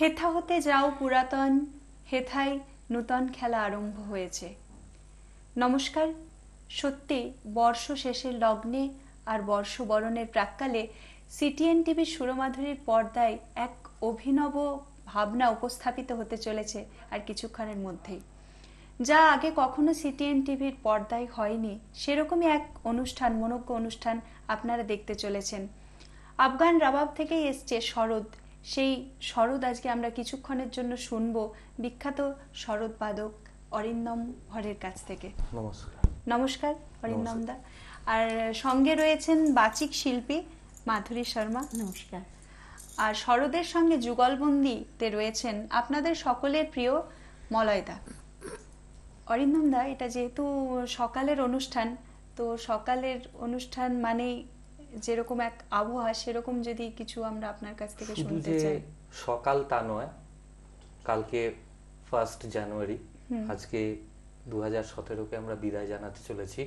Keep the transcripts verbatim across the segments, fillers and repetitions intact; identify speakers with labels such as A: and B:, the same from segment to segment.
A: হেথা হতে যাও পুরাতন, হেথায় নূতন খেলা আরম্ভ হয়েছে। নমস্কার। সত্যি বর্ষ শেষের লগ্নে আর বর্ষবরণের প্রাক্কালে সিটিএন টিভির সুরমাধুরীর পর্দায় এক অভিনব ভাবনা উপস্থাপিত হতে চলেছে আর কিছুক্ষণের মধ্যেই, যা আগে কখনো সিটিএন টিভির পর্দায় হয়নি। সেরকমই এক অনুষ্ঠান, মনোজ্ঞ অনুষ্ঠান আপনারা দেখতে চলেছেন। আফগান রাবাব থেকেই এসছে শরৎ। সেই শরৎ আজকে আমরা কিছুক্ষণের জন্য শুনব বিখ্যাত শরৎ বাদক অরিন্দম হরের কাছ থেকে।
B: নমস্কার।
A: নমস্কার অরিন্দম দা। আর সঙ্গে রয়েছেন বাচিক শিল্পী মাধুরী শর্মা।
C: নমস্কার।
A: আর শরদের সঙ্গে যুগলবন্দিতে রয়েছেন আপনাদের সকলের প্রিয় মলয়দা। অরিন্দম দা, এটা যেহেতু সকালের অনুষ্ঠান, তো সকালের অনুষ্ঠান মানেই যেরকম এক আবহাওয়া, সেরকম যদি কিছু আমরা আপনার কাছ থেকে শুনতে চাই।
B: সকাল তা নয়, কালকে ফার্স্ট জানুয়ারি, আজকে দু হাজার সতেরোকে আমরা বিদায় জানাতে চলেছি।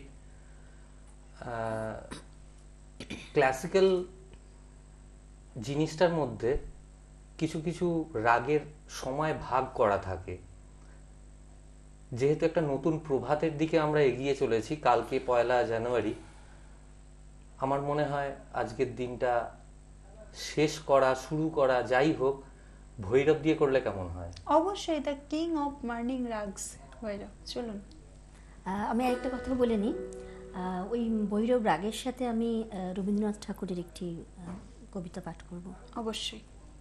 B: ক্লাসিক্যাল জিনিসটার মধ্যে কিছু কিছু রাগের সময় ভাগ করা থাকে। যেহেতু একটা নতুন প্রভাতের দিকে আমরা এগিয়ে চলেছি, কালকে পয়লা জানুয়ারি, আমার মনে হয় আজকের দিনটা শেষ করা, শুরু করা, যাই হোক, ভৈরব দিয়ে করলে কেমন হয়?
A: অবশ্যই, the king of morning ragas Bhairav. চলুন
C: আমি আরেকটা কথা বলে নিই। ওই ভৈরব রাগের সাথে আমি রবীন্দ্রনাথ ঠাকুরের একটি কবিতা পাঠ করব।
A: অবশ্যই।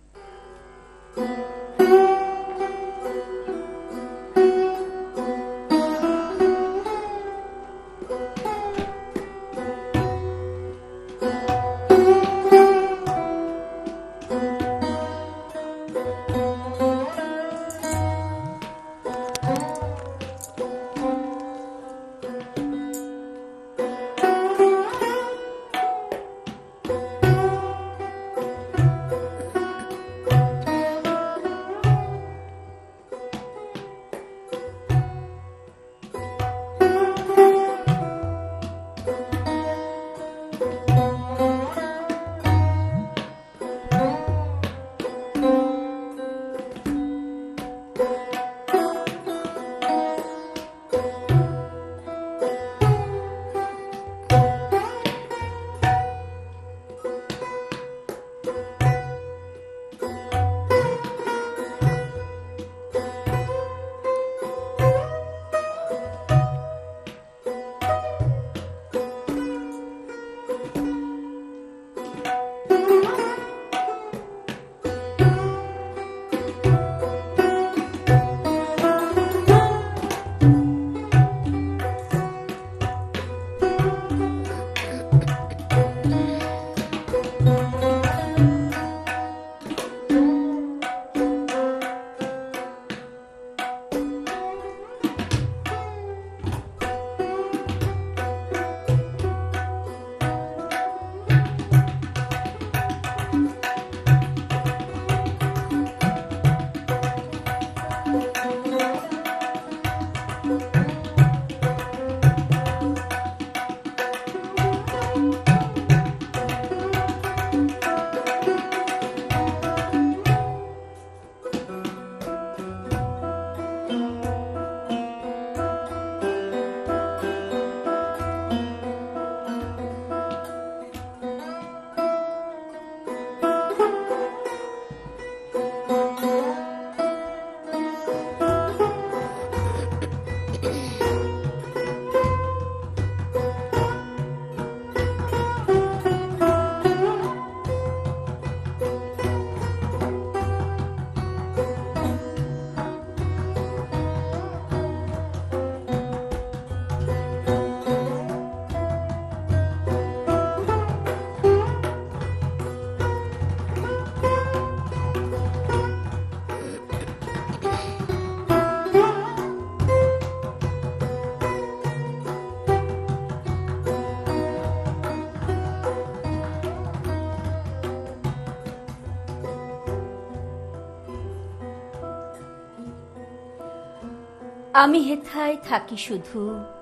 C: আমি হেথায় থাকি শুধু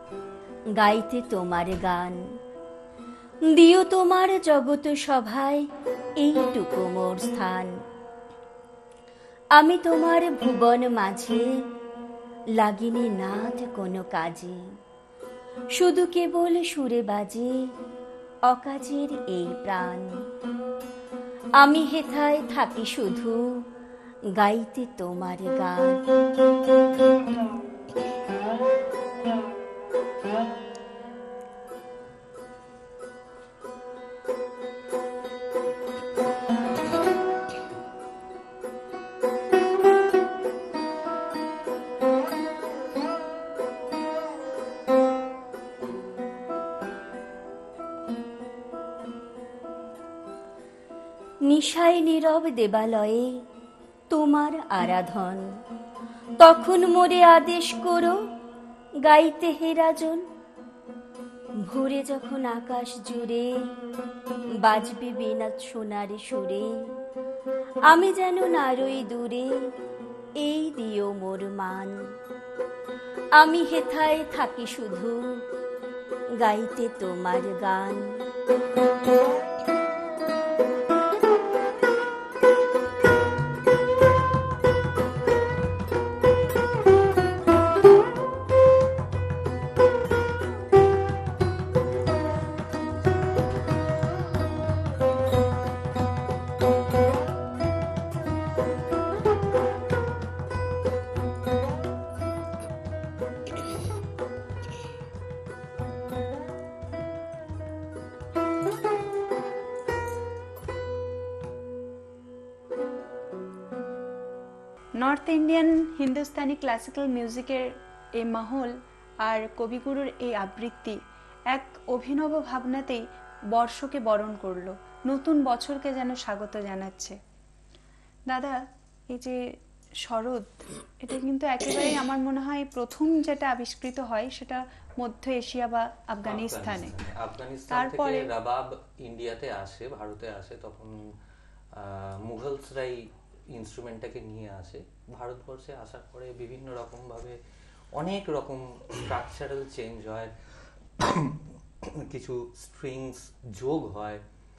C: গাইতে তোমার গান, দিও তোমার জগত সভায় এইটুকু মোর স্থান। আমি তোমার ভুবন মাঝে লাগিনি নাথ কোনো কাজে, শুধু কেবল সুরে বাজে অকাজের এই প্রাণ। আমি হেথায় থাকি শুধু গাইতে তোমার গান। নিশায় নীরব দেবালয়ে তোমার আরাধন, তখন মোরে আদেশ করো গাইতে হে রাজন। ভোরে যখন আকাশ জুড়ে বাজবে বীণা সোনার সুরে, আমি যেন নারই দূরে এই দিও মোর মান। আমি হেথায় থাকি শুধু গাইতে তোমার গান।
A: নর্থ ইন্ডিয়ান হিন্দুস্তানি ক্লাসিক্যাল মিউজিকের এই মহল আর কবিগুরুর এই আবৃত্তি এক অভিনব ভাবনাতেই বর্ষকে বরণ করলো, নতুন বছরকে যেন স্বাগত জানাচ্ছে। দাদা, এই যে শরৎ, এটা কিন্তু একেবারেই আমার মনে হয় প্রথম যেটা আবিষ্কৃত হয় সেটা মধ্য এশিয়া বা আফগানিস্তানে।
B: আফগানিস্তান থেকে রাবাব ইন্ডিয়াতে আসে, ভারতে আসে, তখন মুঘলসরাই ইনস্ট্রুমেন্টটাকে নিয়ে আসে। ভারতবর্ষে আসার পরে বিভিন্ন রকম ভাবে অনেক রকম স্ট্রাকচারাল চেঞ্জ হয়, কিছু স্ট্রিংস যোগ হয়।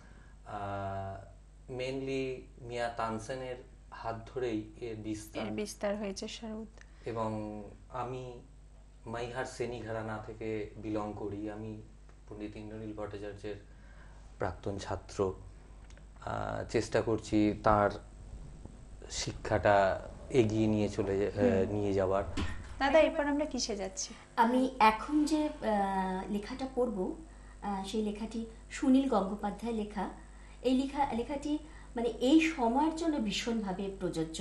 B: মেইনলি মিয়া তানসেনের হাত ধরেই এর বিস্তার
A: বিস্তার হয়েছে শরৎ।
B: এবং আমি মাইহার সেনি ঘরানা থেকে বিলং করি। আমি পণ্ডিত ইন্দ্রনীল ভট্টাচার্যের প্রাক্তন ছাত্র। চেষ্টা করছি তার শিক্ষাটা এগিয়ে নিয়ে চলে নিয়ে যাওয়ার।
A: দাদা, এরপর আমরা কিসে যাচ্ছি?
C: আমি এখন যে লেখাটা পড়ব সেই লেখাটি সুনীল গঙ্গোপাধ্যায় লেখা। এই লেখা লেখাটি মানে এই সময়ের জন্য ভীষণভাবে প্রযোজ্য।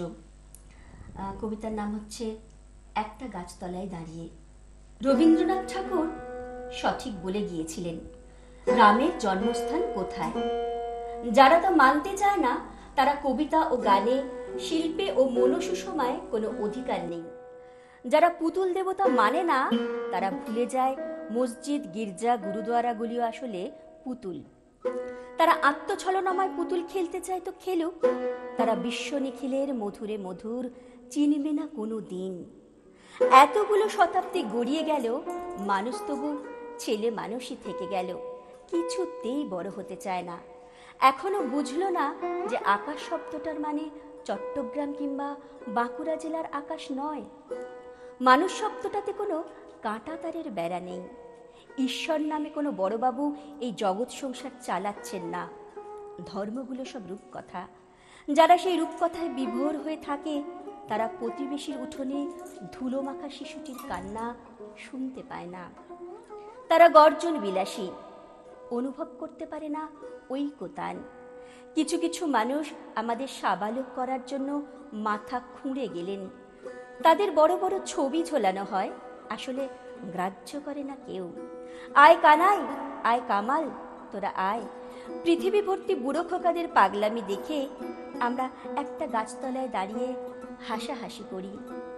C: কবিতার নাম হচ্ছে একটা গাছতলায় দাঁড়িয়ে। রবীন্দ্রনাথ ঠাকুর সঠিক বলে গিয়েছিলেন, রামের জন্মস্থান কোথায়। যারা তা মানতে চায় না তারা কবিতা ও গানে, শিল্পে ও মনোসুষমায় কোনো অধিকার নেই। যারা পুতুল দেবতা মানে না তারা ভুলে যায় মসজিদ, গির্জা, গুরুদুয়ারাগুলিও আসলে পুতুল। তারা আত্মছলনাময় পুতুল খেলতে চায় তো খেলুক, তারা বিশ্ব নিখিলের মধুরে মধুর চিনবে না কোনো দিন। এতগুলো শতাব্দী গড়িয়ে গেল, মানুষ তবু ছেলে মানুষই থেকে গেল, কিছুতেই বড় হতে চায় না। এখনো বুঝলো না যে আকাশ শব্দটার মানে চট্টগ্রাম কিংবা বাঁকুড়া জেলার আকাশ নয়। মানুষ শব্দটাতে কোনো কাঁটা তারের বেড়া নেই। ঈশ্বর নামে কোনো বড়বাবু এই জগৎ সংসার চালাচ্ছেন না। ধর্মগুলো সব রূপকথা। যারা সেই রূপকথায় বিভোর হয়ে থাকে তারা প্রতিবেশীর উঠোনে ধুলো মাখা শিশুটির কান্না শুনতে পায় না। তারা গর্জন বিলাসী, অনুভব করতে পারে না ঐকতান। কিছু কিছু মানুষ আমাদের সাবালক করার জন্য মাথা খুঁড়ে গেলেন। তাদের বড় বড় ছবি ঝোলানো হয়, আসলে গ্রাহ্য করে না কেউ। আয় কানাই, আয় কামাল, তোরা আয়। পৃথিবী ভর্তি বুড়ো খোকাদের পাগলামি দেখে আমরা একটা গাছতলায় দাঁড়িয়ে হাসাহাসি করি।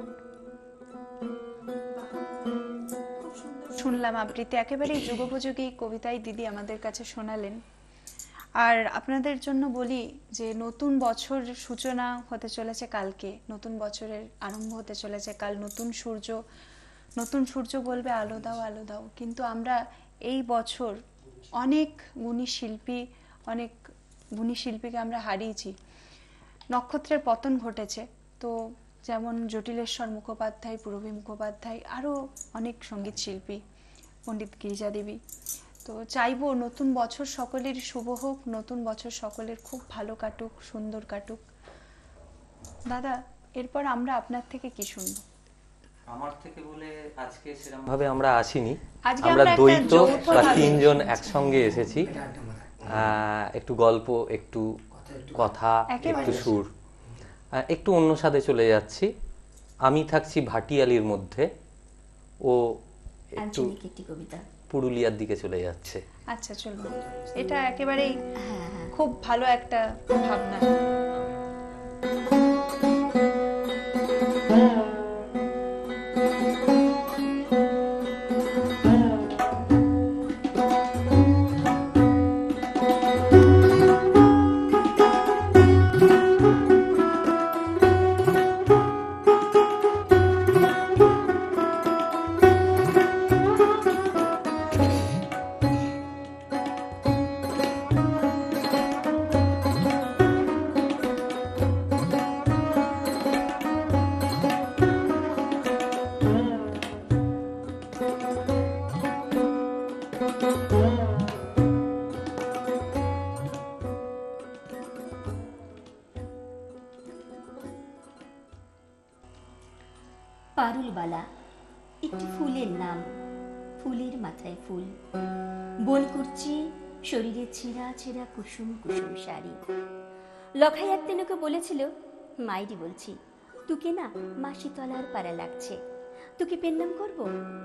A: শুনলাম আবৃত্তি, একেবারেই যুগোপযোগী কবিতাই দিদি আমাদের কাছে শোনালেন। আর আপনাদের জন্য বলি যে নতুন বছর সূচনা হতে চলেছে কালকে, নতুন বছরের আরম্ভ হতে চলেছে কাল। নতুন সূর্য, নতুন সূর্য বলবে আলো দাও আলো দাও। কিন্তু আমরা এই বছর অনেক গুণী শিল্পী, অনেক গুণী শিল্পীকে আমরা হারিয়েছি। নক্ষত্রের পতন ঘটেছে, তো যেমন জটিলেশ্বর মুখোপাধ্যায়, পূরবী মুখোপাধ্যায়, আরও অনেক সঙ্গীত শিল্পী, পণ্ডিত গিরিজা দেবী। তো চাইবো নতুন বছর সকলের শুভ হোক, নতুন বছর সকলের খুব ভালো কাটুক, সুন্দর কাটুক। দাদা, এরপর আমরা আপনার থেকে কি শুনবো?
B: আমার থেকে বলে আজকে সেরকম ভাবে আমরা আসিনি,
A: আজকে
B: আমরা
A: আমরা একটা
B: দ্বৈত বা
A: যৌথভাবে
B: তিনজন একসঙ্গে এসেছি। আহ, একটু গল্প, একটু কথা,
A: একেবারে।
B: একটু সুর, আহ, একটু অন্য স্বাদে চলে যাচ্ছি। আমি থাকছি ভাটিয়ালির মধ্যে, ও একটু
C: আঞ্চলিক একটি কবিতা।
B: পুরুলিয়ার দিকে চলে যাচ্ছে।
A: আচ্ছা, চলবে। এটা একেবারেই
C: হ্যাঁ হ্যাঁ
A: খুব ভালো একটা ভাবনা।
C: পারুলবালা একটি ফুলের নাম, ফুলের মাথায় ফুল, বনকুর্চি, শরীরে ছেঁড়া ছেঁড়া কুসুম কুসুম শাড়ি। লখাই এক দিন ওকে বলেছিল, মাইরি বলছি, তোকে না মাসিতলার পাড়া লাগছে, তোকে পেন্নাম করব?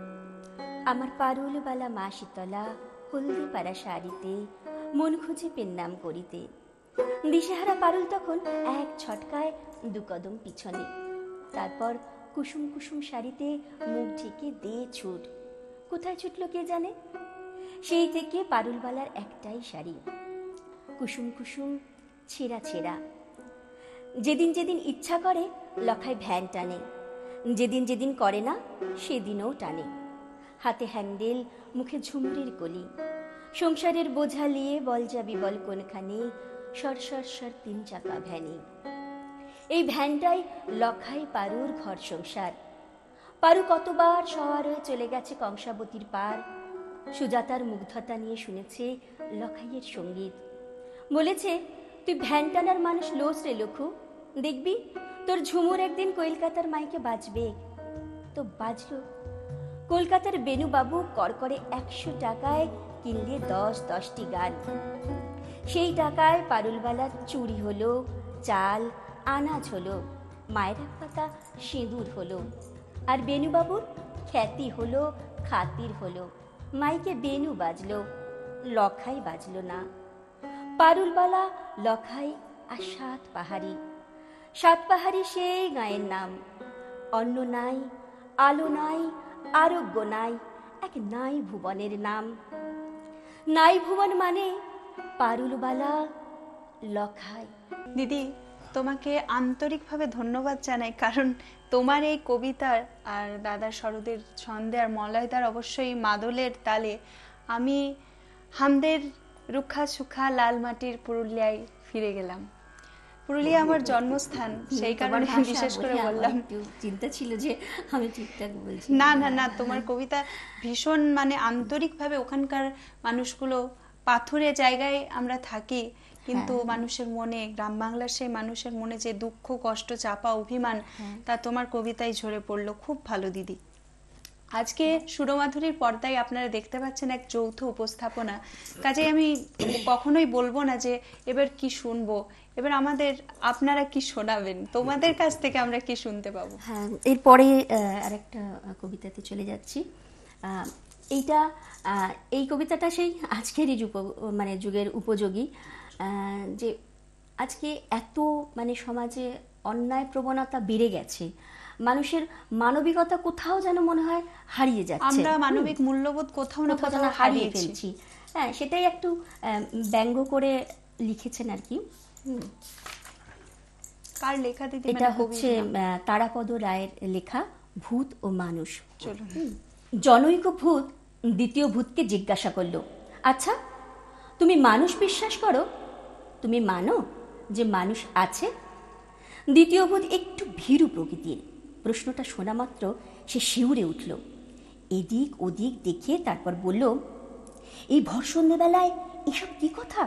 C: আমার পারুলবালা মাসিতলা, হলদি পাড়া শাড়িতে, মন খুঁজে পেন্নাম করিতে। দিশেহারা পারুল তখন এক ছটকায় দু কদম পিছনে, তারপর কুসুম কুসুম শাড়িতে মুখ ঢেকে দে ছুট। কোথায় ছুটলো কে জানে? সেই থেকে পারুলবালার একটাই শাড়ি, কুসুম কুসুম ছেঁড়া ছেঁড়া। যেদিন যেদিন ইচ্ছা করে লখাই ভ্যান টানে, যেদিন যেদিন করে না সেদিনও টানে। হাতে হ্যান্ডেল, মুখে ঝুমুরের কলি, সংসারের বোঝা নিয়ে বল যাবি বল কোনখানে, সর সর সর তিন চাকা ভ্যানে। এই ভ্যানটাই লখাই পারুর ঘর সংসার। পারু কতবার সওয়ার হয়ে চলে গেছে কংসাবতীর পার, সুজাতার মুগ্ধতা নিয়ে শুনেছে লখাইয়ের সঙ্গীত। বলেছে, তুই ভ্যান টানার মানুষ লোস রে লখু, দেখবি তোর ঝুমুর একদিন কলকাতার মাইকে বাজবে। তো বাজলো। কলকাতার বেনুবাবু করকরে একশো টাকায় কিনলে দশ দশটি গান। সেই টাকায় পারুলবালার চুরি হলো, চাল আনাজ হলো, মায়ের এক পাতা সিঁদুর হলো, আর বেনুবাবুর খ্যাতি হলো, খাতির হলো। মাইকে বেনু বাজলো, লখাই বাজলো না। পারুলবালা, লখাই আর সাত পাহাড়ি। সাত পাহাড়ি সেই গায়ের নাম। অন্ন নাই, আলো নাই, আরোগ্য নাই, এক নাই ভুবনের নাম। নাই ভুবন মানে পারুলবালা, লখাই।
A: দিদি, তোমাকে আন্তরিকভাবে ধন্যবাদ জানাই, কারণ তোমার এই কবিতার আর দাদার শরদের ছন্দে আর মলয়দার অবশ্যই মাদলের তালে আমি হামদের রুখা সুখা লাল মাটির পুরুলিয়ায় ফিরে গেলাম। পুরুলিয়া আমার জন্মস্থান, সেই কারণে বিশেষ করে বললাম।
C: চিন্তা ছিল যে আমি ঠিকঠাক বলছি।
A: না না না, তোমার কবিতা ভীষণ মানে আন্তরিকভাবে, ওখানকার মানুষগুলো, পাথুরে জায়গায় আমরা থাকি কিন্তু মানুষের মনে, গ্রাম বাংলার সেই মানুষের মনে যে দুঃখ, কষ্ট, চাপা, অভিমান, তা তোমার কবিতায় ঝরে পড়লো। খুব ভালো দিদি। আজকে সুরমাধুরীর পর্দায় আপনারা দেখতে পাচ্ছেন এক যৌথ উপস্থাপনা। কাজেই আমি কখনোই বলবো না যে এবার কি শুনবো, এবার আমাদের আপনারা কি শোনাবেন, তোমাদের কাছ থেকে আমরা কি শুনতে পাবো।
C: হ্যাঁ, এরপরে আরেকটা কবিতাতে চলে যাচ্ছি। এইটা এই কবিতাটা সেই আজকেরই যুগ, মানে যুগের উপযোগী। যে আজকে এত মানে সমাজে অন্যায় প্রবণতা বেড়ে গেছে, মানুষের মানবিকতা কোথাও যেন মনে হয় হারিয়ে যাচ্ছে,
A: আমরা মানবিক মূল্যবোধ কোথাও না কোথাও হারিয়ে ফেলছি।
C: হ্যাঁ, সেটাই একটু ব্যঙ্গ করে লিখেছেন আর কি।
A: কার লেখা দিদি?
C: এটা হচ্ছে তারাপদ রায়ের লেখা, ভূত ও মানুষ।
A: চলুন।
C: জনৈক ভূত দ্বিতীয় ভূতকে জিজ্ঞাসা করলো, আচ্ছা তুমি মানুষ বিশ্বাস করো? তুমি মানো যে মানুষ আছে? দ্বিতীয় বোধ একটু ভীরু প্রকৃতির। প্রশ্নটা শোনা মাত্র সে শিউরে উঠল, এদিক ওদিক দেখে তারপর বলল, এই ভর সন্ধ্যেবেলায় এসব কি কথা?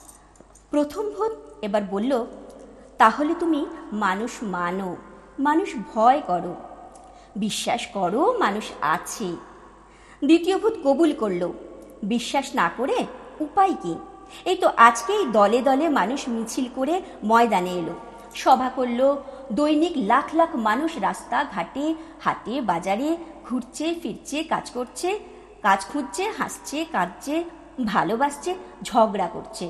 C: প্রথম ভূত এবার বলল, তাহলে তুমি মানুষ মানো, মানুষ ভয় করো, বিশ্বাস করো মানুষ আছে। দ্বিতীয় ভূত কবুল করল, বিশ্বাস না করে উপায় কি? এই তো আজকেই দলে দলে মানুষ মিছিল করে ময়দানে এলো, সভা করলো। দৈনিক লাখ লাখ মানুষ রাস্তা ঘাটে হাটে বাজারে ঘুরছে ফিরছে, কাজ করছে, কাজ খুঁজছে, হাসছে কাঁদছে, ভালোবাসছে, ঝগড়া করছে।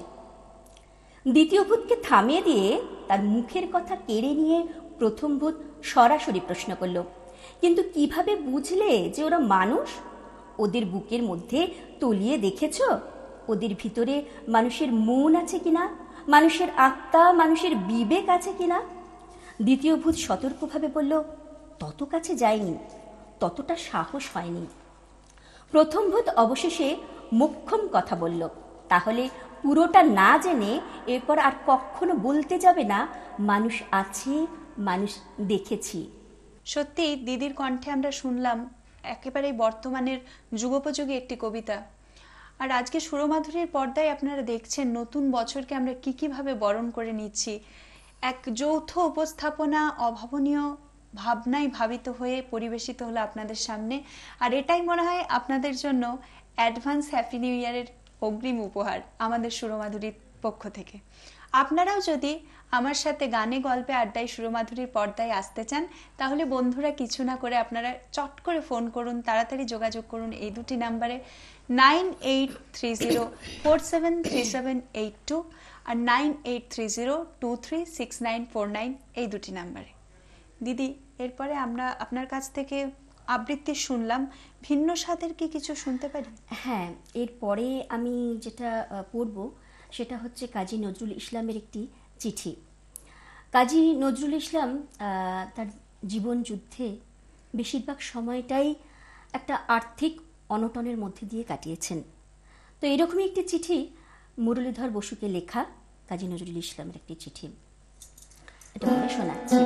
C: দ্বিতীয় ভূতকে থামিয়ে দিয়ে তার মুখের কথা কেড়ে নিয়ে প্রথম ভূত সরাসরি প্রশ্ন করল, কিন্তু কিভাবে বুঝলে যে ওরা মানুষ? ওদের বুকের মধ্যে তলিয়ে দেখেছ ওদের ভিতরে মানুষের মন আছে কিনা, মানুষের আত্মা, মানুষের বিবেক আছে কিনা? দ্বিতীয় ভূত সতর্কভাবে বলল, তত কাছে যায়নি, ততটা সাহস হয়নি। প্রথম ভূত অবশেষে মোক্ষম কথা বলল, তাহলে পুরোটা না জেনে এরপর আর কখনো বলতে যাবে না মানুষ আছে, মানুষ দেখেছি।
A: সত্যি দিদির কণ্ঠে আমরা শুনলাম একেবারেই বর্তমানের যুগোপযোগী একটি কবিতা। আর আজকে সুরমাধুরীর পর্দায় আপনারা দেখছেন নতুন বছরকে আমরা কি কিভাবে বরণ করে নিচ্ছি। এক যৌথ উপস্থাপনা অভাবনীয় ভাবনায় ভাবিত হয়ে পরিবেশিত হলো আপনাদের সামনে। আর এটাই মনে হয় আপনাদের জন্য অ্যাডভান্স হ্যাপি নিউ ইয়ারের অগ্রিম উপহার আমাদের সুরমাধুরীর পক্ষ থেকে। আপনারাও যদি আমার সাথে গানে গল্পে আড্ডায় সুরমাধুরীর পর্দায় আসতে চান, তাহলে বন্ধুরা কিছু না করে আপনারা চট করে ফোন করুন, তাড়াতাড়ি যোগাযোগ করুন এই দুটি নাম্বারে, nine eight three zero four seven three seven eight two আর nine eight three zero two three six nine four nine এই দুটি নাম্বারে। দিদি, এরপরে আমরা আপনার কাছ থেকে আবৃত্তি শুনলাম, ভিন্ন স্বাদের কি কিছু শুনতে পারি?
C: হ্যাঁ, এরপরে আমি যেটা পড়ব সেটা হচ্ছে কাজী নজরুল ইসলামের একটি চিঠি। কাজী নজরুল ইসলাম তার জীবন যুদ্ধে বেশিরভাগ সময়টাই একটা আর্থিক অনটনের মধ্যে দিয়ে কাটিয়েছেন। তো এরকমই একটি চিঠি মুরলীধর বসুকে লেখা কাজী নজরুল ইসলামের একটি চিঠি, এটা পড়ে শোনাচ্ছি।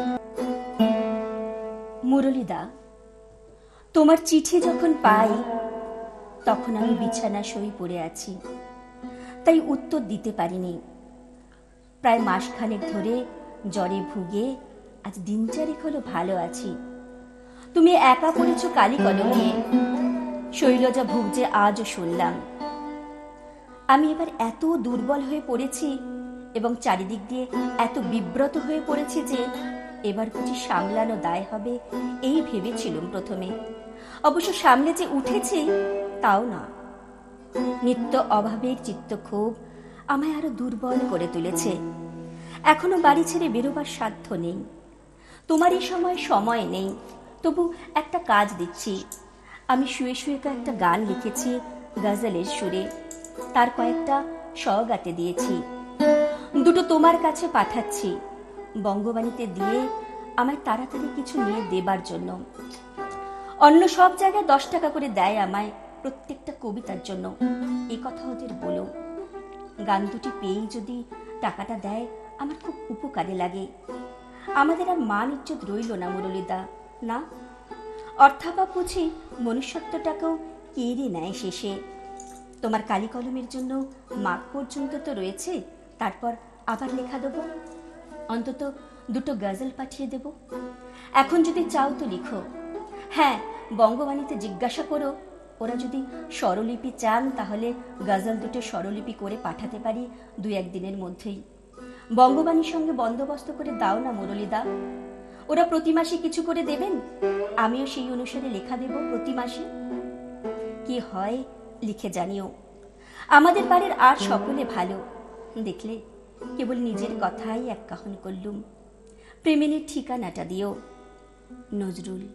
C: মুরলীদা, তোমার চিঠি যখন পাই তখন আমি বিছানা শুয়ে পড়ে আছি, তাই উত্তর দিতে পারিনি। প্রায় মাসখানেক ধরে জ্বরে ভুগে আজ দিন চারেক হলো ভালো আছি। তুমি একা পড়েছ কালি কলমে, শৈলজা ভুগছে আজও শুনলাম। আমি এবার এত দুর্বল হয়ে পড়েছি এবং চারিদিক দিয়ে এত বিব্রত হয়ে পড়েছি যে এবার বুঝি সামলানো দায় হবে এই ভেবেছিলাম প্রথমে। অবশ্য সামলে যে উঠেছি তাও না। নিত্য অভাবের চিত্তক্ষোভ আমায় আরো দুর্বল করে তুলেছে। এখনো বাড়ি ছেড়ে বেরোবার সাধ্য নেই। তোমার এই সময় সময় নেই, তবু একটা কাজ দিচ্ছি। আমি শুয়ে শুয়ে একটা গান লিখেছি গজলের সুরে, তার কয়েকটা সওগাতে দিয়েছি। দুটো তোমার কাছে পাঠাচ্ছি, বঙ্গবাণীতে দিয়ে আমায় তাড়াতাড়ি কিছু নিয়ে দেবার জন্য। অন্য সব জায়গায় দশ টাকা করে দেয় আমায় প্রত্যেকটা কবিতার জন্য। এই কথা ওদের বলো। গান দুটি পেয়েই যদি টাকাটা দেয় আমার খুব উপকারে লাগে। আমাদের আর মান ইজ্জত রইল না মুরলীদা, না? অর্থাভাব বুঝি মনুষ্যত্বটাকেও কেড়ে নেয় শেষে। তোমার কালি কলমের জন্য মাঘ পর্যন্ত তো রয়েছে, তারপর আবার লেখা দেবো। অন্তত দুটো গজল পাঠিয়ে দেব। এখন যদি চাও তো লিখো। হ্যাঁ, বঙ্গবাণীতে জিজ্ঞাসা করো, ওরা যদি স্বরলিপি চান তাহলে গজল দুটো স্বরলিপি করে পাঠাতে পারি দু একদিনের মধ্যেই। বঙ্গবাণীর সঙ্গে বন্দোবস্ত করে দাও না মুরলীদা। ওরা প্রতি মাসে কিছু করে দেবেন, আমিও সেই অনুসারে লেখা দেব প্রতি মাসে। কি হয় লিখে জানিও। আমাদের বাড়ির আর সকলে ভালো। দেখলে কেবল নিজের কথাই এক কাহন করলুম। প্রেমিনীর ঠিকানাটা দিও। নজরুল।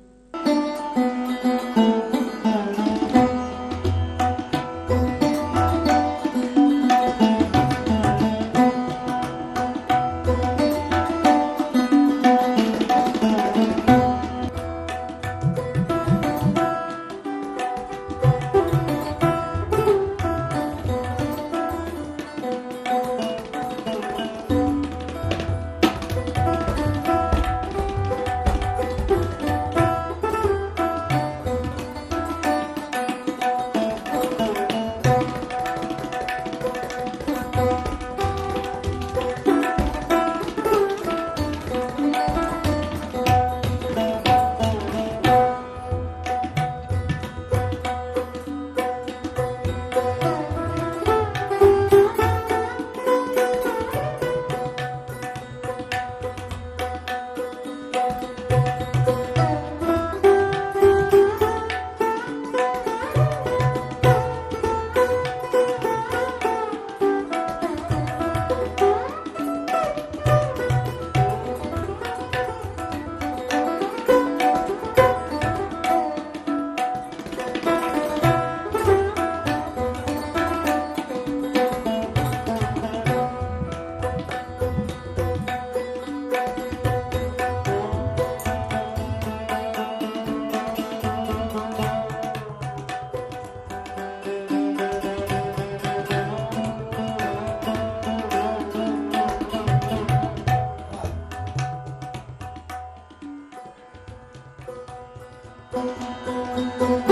C: Thank you.